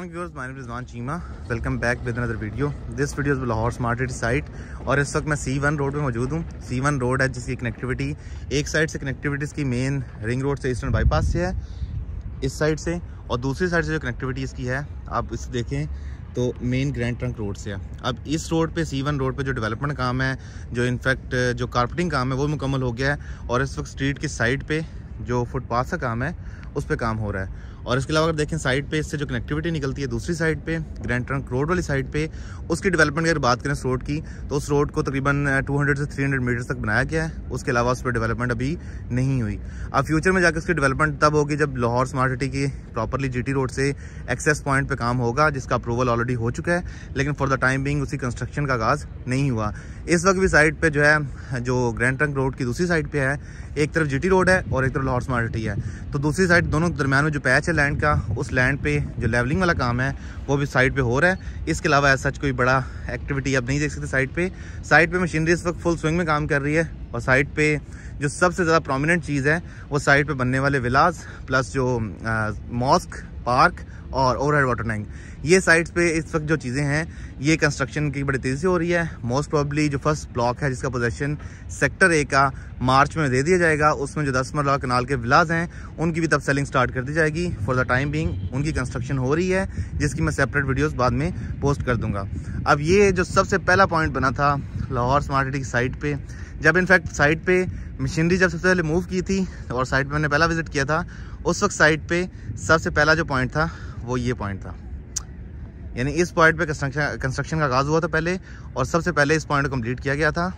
Assalamu alaikum viewers, my name is Rizwan Cheema. Welcome back with another video. This video is Lahore smart city site और इस वक्त मैं C1 road पे मौजूद हूँ। C1 रोड है जिसकी कनेक्टिविटी एक साइड से कनेक्टिविटी इसकी मेन रिंग रोड से ईस्टर्न बाईपास से है इस साइड से, और दूसरी साइड से जो कनेक्टिविटी इसकी है आप इस देखें तो मेन ग्रैंड ट्रंक रोड से है। अब इस रोड पे C1 रोड पे जो डेवलपमेंट काम है, जो इनफैक्ट जो कारपेटिंग काम है वो मुकम्मल हो गया है और इस वक्त स्ट्रीट की साइड पे जो फुटपाथ का काम है उस पे काम हो रहा है। और इसके अलावा अगर देखें साइड पे इससे जो कनेक्टिविटी निकलती है दूसरी साइड पे ग्रैंड ट्रंक रोड वाली साइड पे, उसकी डेवलपमेंट अगर बात करें इस रोड की तो उस रोड को तकरीबन 200 से 300 मीटर तक बनाया गया है। उसके अलावा उस पर डेवलपमेंट अभी नहीं हुई। अब फ्यूचर में जाकर उसकी डेवलपमेंट तब होगी जब लाहौर स्मार्ट सिटी की प्रॉपरली GT रोड से एक्सेस पॉइंट पे काम होगा, जिसका अप्रूवल ऑलरेडी हो चुका है, लेकिन फॉर द टाइम बिंग उसकी कंस्ट्रक्शन का आगाज़ नहीं हुआ। इस वक्त भी साइड पे जो है जो ग्रैंड ट्रंक रोड की दूसरी साइड पे है, एक तरफ GT रोड है और एक तरफ लाहौर स्मार्ट सिटी है, तो दूसरी साइड दोनों के दरमियान में जो पैच है लैंड का, उस लैंड पे जो लेवलिंग वाला काम है वो भी साइड पे हो रहा है। इसके अलावा ऐसा कोई बड़ा एक्टिविटी आप नहीं देख सकते साइड पे मशीनरी इस वक्त फुल स्विंग में काम कर रही है। और साइड पे जो सबसे ज़्यादा प्रोमिनेंट चीज़ है वो साइड पे बनने वाले विलास प्लस जो मॉस्क, पार्क और ओवरहेड वाटर टैंक, ये साइड्स पे इस वक्त जो चीज़ें हैं ये कंस्ट्रक्शन की बड़ी तेज़ी से हो रही है। मोस्ट प्रॉब्ली जो फर्स्ट ब्लॉक है जिसका पोजेसन सेक्टर A का मार्च में दे दिया जाएगा, उसमें जो 10 मरला कनाल के विलास हैं उनकी भी तब सेलिंग स्टार्ट कर दी जाएगी। फॉर द टाइम बिंग उनकी कंस्ट्रक्शन हो रही है, जिसकी मैं सेपरेट वीडियोज़ बाद में पोस्ट कर दूँगा। अब ये जो सबसे पहला पॉइंट बना था लाहौर स्मार्ट सिटी की साइड पे, जब इनफैक्ट साइड पे मशीनरी जब सबसे पहले मूव की थी और साइड पे मैंने पहला विजिट किया था, उस वक्त साइड पे सबसे पहला जो पॉइंट था वो ये पॉइंट था। यानी इस पॉइंट पे कंस्ट्रक्शन का आगाज़ हुआ था पहले, और सबसे पहले इस पॉइंट को कंप्लीट किया गया था।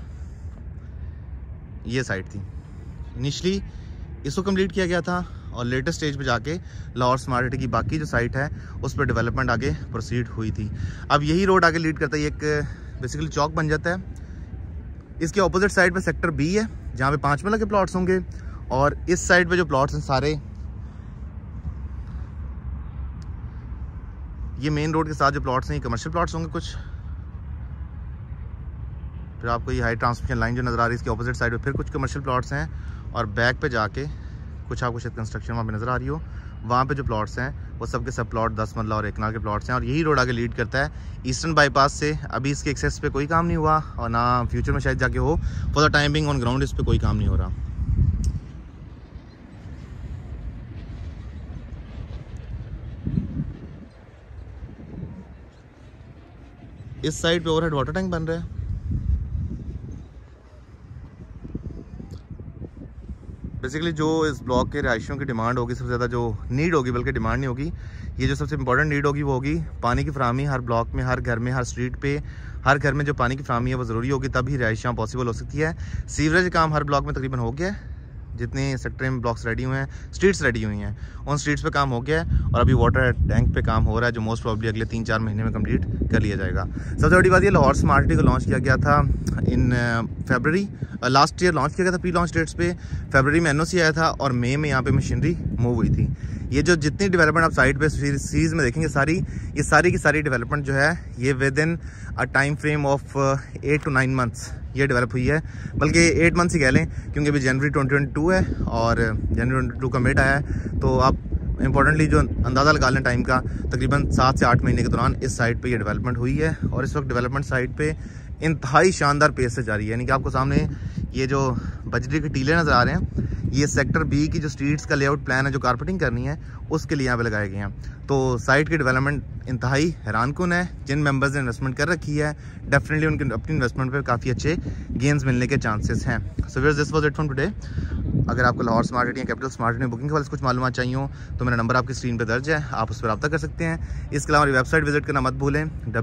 ये साइड थी इनिशली, इसको कंप्लीट किया गया था और लेटेस्ट स्टेज पे जाके लाहौर स्मार्ट सिटी की बाकी जो साइट है उस पर डेवलपमेंट आगे प्रोसीड हुई थी। अब यही रोड आगे लीड करता है, एक बेसिकली चौक बन जाता है। इसके अपोजिट साइड पे सेक्टर B है जहाँ पे 5 मरला के प्लॉट्स होंगे, और इस साइड पे जो प्लॉट्स हैं सारे ये मेन रोड के साथ जो प्लॉट्स हैं ये कमर्शियल प्लॉट्स होंगे कुछ। फिर आपको ये हाई ट्रांसमिशन लाइन जो नज़र आ रही है इसके अपोजिट साइड पे फिर कुछ कमर्शियल प्लॉट्स हैं, और बैक पे जाके कुछ आपको शायद कंस्ट्रक्शन वहाँ पे नज़र आ रही हो, वहाँ पे जो प्लॉट्स हैं वो सबके सब प्लॉट 10 मरला और 1 कनाल के प्लॉट्स हैं। और यही रोड आगे लीड करता है ईस्टर्न बाईपास से। अभी इसके एक्सेस पे कोई काम नहीं हुआ और ना फ्यूचर में शायद जाके हो। For the time being on ground इस पर कोई काम नहीं हो रहा। इस साइड पे ओवरहेड वाटर टैंक बन रहा है। बेसिकली जो इस ब्लॉक के रहायशियों की डिमांड होगी, सबसे ज़्यादा जो नीड होगी, बल्कि डिमांड नहीं होगी, ये जो सबसे इंपॉर्टेंट नीड होगी वो होगी पानी की फराहमी। हर ब्लॉक में, हर घर में, हर स्ट्रीट पे, हर घर में जो पानी की फराहमी है वो ज़रूरी होगी, तभी रहायशियाँ पॉसिबल हो सकती है। सीवरेज काम हर ब्लॉक में तकरीबन हो गया है, जितने सेक्टर में ब्लॉक्स रेडी हुए हैं, स्ट्रीट्स रेडी हुई हैं, उन स्ट्रीट्स पे काम हो गया है। और अभी वाटर टैंक पे काम हो रहा है जो मोस्ट प्रॉब्ली अगले 3-4 महीने में कंप्लीट कर लिया जाएगा। सबसे बड़ी बात ये लाहौर स्मार्ट सिटी को लॉन्च किया गया था in February, last year launch किया गया था। प्री लॉन्च डेट्स पे फरवरी में NOC आया था और मई में यहाँ पे मशीनरी मूव हुई थी। ये जो जितनी डेवलपमेंट आप साइड पे सीरीज में देखेंगे ये सारी की सारी डेवलपमेंट जो है ये within a time frame of 8 to 9 months ये डेवलप हुई है, बल्कि 8 मंथ्स ही कह लें, क्योंकि अभी जनवरी 2022 है और जनवरी 2022 का मिड आया है। तो आप इंपॉर्टेंटली जो अंदाज़ा लगा लें टाइम का, तकरीबन 7 से 8 महीने के दौरान इस साइड पे ये डेवलपमेंट हुई है। और इस वक्त डेवलपमेंट साइड पे इंतहाई शानदार पेस से जारी है। यानी कि आपको सामने ये जो बजरी के टीले नज़र आ रहे हैं, ये सेक्टर B की जो स्ट्रीट्स का लेआउट प्लान है, जो कारपेटिंग करनी है, उसके लिए यहाँ पे लगाए गए हैं। तो साइट की डेवलपमेंट इंतहाई हैरानकुन है। जिन मेंबर्स ने इन्वेस्टमेंट कर रखी है डेफिनेटली उनके अपनी इन्वेस्टमेंट पे काफ़ी अच्छे गेंस मिलने के चांसेस हैं। So viewers, this was it from today. अगर आपको लाहौर स्मार्ट सिटी या कैपिटल स्मार्ट सिटी में बुकिंग के वाले कुछ मालूमात चाहिए हो तो मेरा नंबर आपकी स्क्रीन पर दर्ज है, आप उस पर रब्ता कर सकते हैं। इसके अलावा हमारी वेबसाइट विजिट करना मत भूलें,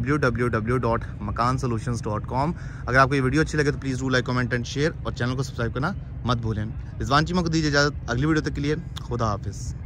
www.makansolutions.com। अगर आपको ये वीडियो अच्छी लगे तो please do like, comment and share, और चैनल को सब्सक्राइब करना मत भूलें। रिजवान चीमा को दीजिए इजाज़त, अगली वीडियो तक के लिए खुदा हाफिज़।